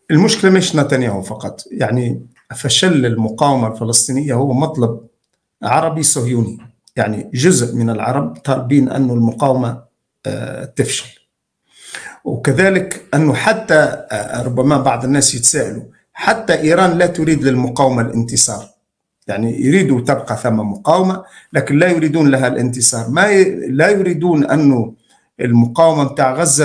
المشكلة مش نتنياهو فقط، يعني فشل المقاومة الفلسطينية هو مطلب عربي صهيوني. يعني جزء من العرب طالبين أن المقاومة تفشل، وكذلك أنه حتى ربما بعض الناس يتساءلوا حتى إيران لا تريد للمقاومة الانتصار، يعني يريدوا تبقى ثم مقاومة لكن لا يريدون لها الانتصار. لا يريدون أنه المقاومة متاع غزة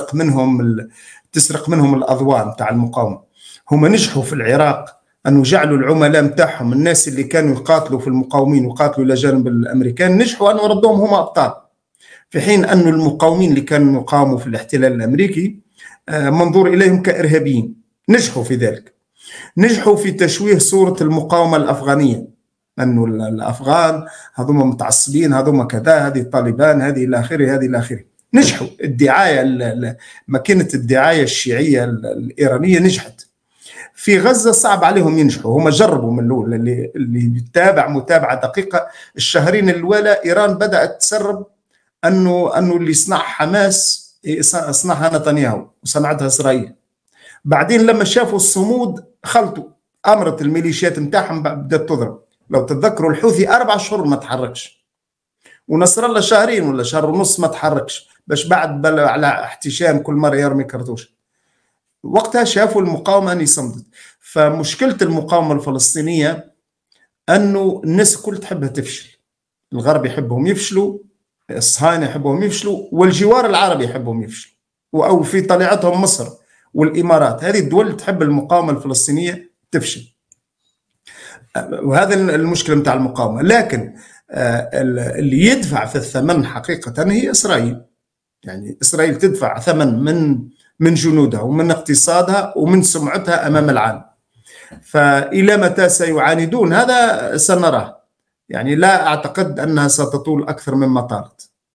تسرق منهم الأضواء متاع المقاومة. هم نجحوا في العراق أنه جعلوا العملاء متاعهم الناس اللي كانوا يقاتلوا في المقاومين وقاتلوا إلى جانب الأمريكان، نجحوا أنه ردوهم هم أبطال، في حين أن المقاومين اللي كانوا يقاوموا في الاحتلال الأمريكي منظور إليهم كإرهابيين. نجحوا في ذلك، نجحوا في تشويه صورة المقاومة الأفغانية، أنه الأفغان هذوما متعصبين، هذوما كذا، هذه طالبان، هذه إلى آخره، هذه إلى آخره. نجحوا الدعاية، ماكينة الدعاية الشيعية الإيرانية نجحت. في غزة صعب عليهم ينجحوا، هم جربوا من الأول. اللي يتابع متابعة دقيقة الشهرين الأولى إيران بدأت تسرب أنه اللي يصنع حماس صنعها نتنياهو وصنعتها إسرائيل. بعدين لما شافوا الصمود خلطوا، أمرت الميليشيات متاعهم بدأت تضرب. لو تتذكروا الحوثي 4 أشهر ما تحركش، ونصر الله شهرين ولا شهر ونص ما تحركش، باش بعد على احتشام كل مرة يرمي كرتوش. وقتها شافوا المقاومة أني صمدت. فمشكلة المقاومة الفلسطينية أنه الناس كل تحبها تفشل، الغرب يحبهم يفشلوا، الصهاينة يحبهم يفشلوا، والجوار العربي يحبهم يفشلوا، أو في طليعتهم مصر والإمارات. هذه الدول تحب المقاومة الفلسطينية تفشل، وهذا المشكلة متاع المقاومة. لكن اللي يدفع في الثمن حقيقة هي إسرائيل. يعني إسرائيل تدفع ثمن من جنودها ومن اقتصادها ومن سمعتها أمام العالم. فإلى متى سيعاندون هذا سنراه. يعني لا أعتقد أنها ستطول أكثر مما طالت.